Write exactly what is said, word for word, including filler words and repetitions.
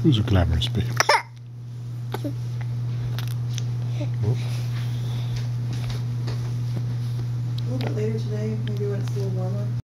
Who's a glamorous baby? A little bit later today, maybe when it's a little warmer.